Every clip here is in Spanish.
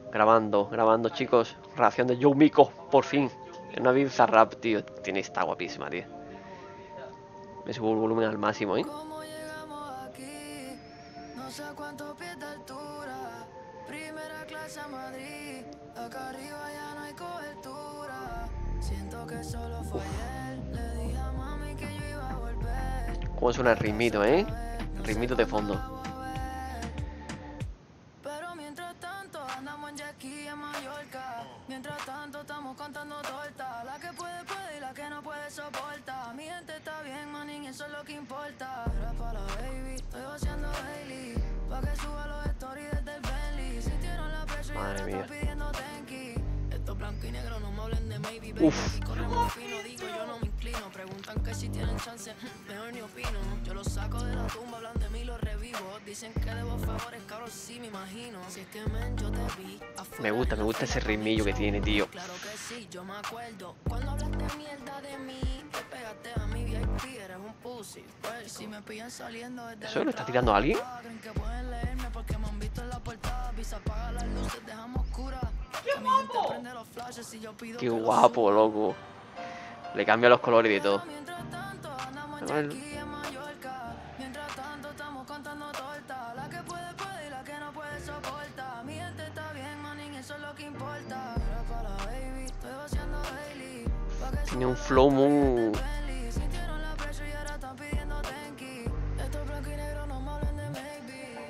Grabando, chicos. Reacción de Joe Miko, por fin. En una Bizarrap, tío. Tiene, está guapísima, tío. Me subo el volumen al máximo, ¿eh? ¿Cómo llegamos aquí? No sé cuántos pies de altura. Primera clase a Madrid. Acá arriba ya no hay cobertura. Siento que solo fue ayer. Le dije a mami que yo iba a volver. Cómo suena el Pa' casa ritmito, otra ¿eh? vez. No sé Ritmito de cuándo fondo. la voy a ver. Pero mientras tanto andamos en jet ski en Mallorca. Mientras tanto estamos contando tortas. La que puede y la que no puede soporta. Mi gente está bien, manín, eso es lo que importa. Era para la baby, estoy haciendo daily. Pa' que suba los stories desde el Bentley. Sintieron la presión y Madre ahora mía. están pidiendo tenki. Esto blanco y negro, no me hablen de maybe, baby. Uf. Aquí corremos fino, digo yo no me inclino. Preguntan que si tienen chance, mejor ni opino. Yo los saco de la tumba, hablan de mí, los revivo. Dicen que debo favores, cabrón, sí me imagino. Si es que men, yo te vi Me afuera gusta, en me la gusta ese fila pa' mi ritmillo que show. tiene, tío. Claro que sí, yo me acuerdo. Cuando hablaste mierda de mí, te pegaste a mi VIP, eres un pussy. Pues si me pillan saliendo desde la ¿Eso lo está entrada tirando de a la alguien? caja, creen que pueden leerme porque me han visto en la portada. Visa apaga las luces, dejamos oscuras. Que mi gente prende los flashes y yo pido Qué que los guapo, suba. loco. Le cambia los colores y de todo. Pero mientras tanto andamos en jet Bueno, ski en Mallorca. Mientras tanto estamos contando tortas. La que puede y la que no puede soporta. Mi gente está bien, manín, eso es lo que importa. Era para la baby, estoy haciendo daily. Pa' que tiene un suban los flow stories desde el muy... Bentley. Sintieron la presión y ahora están pidiendo tenki. Esto es blanco y negro, no me hablen de maybe.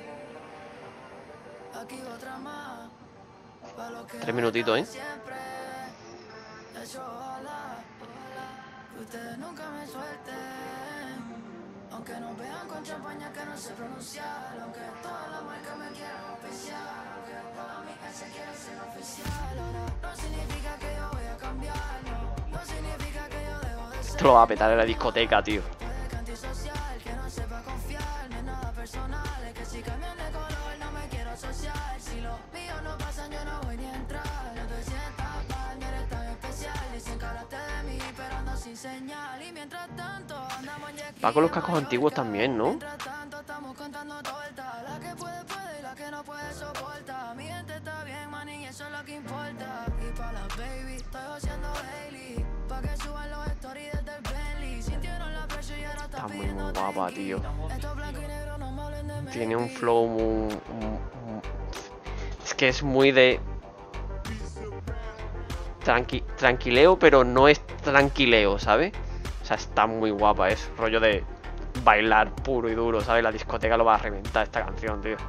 Aquí otra más. Pa' los que 3 han estado minutitos, de ¿eh? siempre. Eso ojalá que ustedes nunca me suelten. Aunque nos vean con champaña que no sé pronunciar. Aunque toda la marca me quieran oficial. Aunque toda mi gente quiera ser oficial. Ahora no significa que yo voy a cambiar. No significa que yo dejo de ser. Esto lo va a petar en la discoteca, tío. Puede que antisocial, que no sepa confiar. No es nada personal, es que si cambian de color no me quiero asociar. Si los míos no pasan yo no voy ni a entrar. No te sientas mal, no eres tan especial. Dicen que hablaste de mí pero ando sin señal. Y mientras tanto andamos en jet Va ski con los en cascos antiguos Mallorca. también, ¿no? Mientras tanto estamos contando tortas. La que puede y la que no puede soporta. Mi gente está bien, manín, y eso es lo que importa. Y pa' las baby estoy haciendo daily. Pa' que suban los stories desde el Bentley. Sintieron la presión y ahora Está están muy, pidiendo muy guapa, tenki. tío. Esto es blanco y negro, no me hablen de Tiene un maybe. flow muy... Es que es muy de... Tranquileo, pero no es tranquileo, ¿sabes? O sea, está muy guapa, es rollo de bailar puro y duro, ¿sabes? La discoteca lo va a reventar esta canción, tío.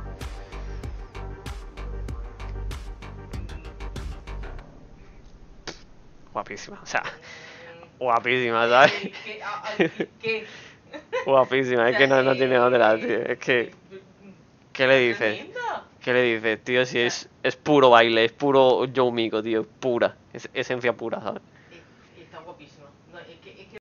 Guapísima, o sea, guapísima, ¿sabes? ¿Qué? Guapísima, es que no tiene otra, tío. Es que, ¿qué le dices? Tremenda. ¿Qué le dices, tío? Si es puro baile, es puro Joe Mico, tío, pura, es esencia pura, ¿sabes?